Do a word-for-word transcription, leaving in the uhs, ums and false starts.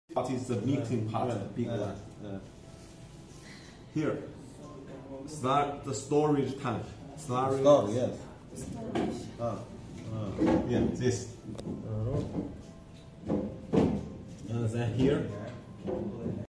part is the meeting part, Yeah, big yeah, one. yeah. Here, start the storage tank. Storage. Store, yes. Ah, ah, Yeah, this. uh-huh. And then here,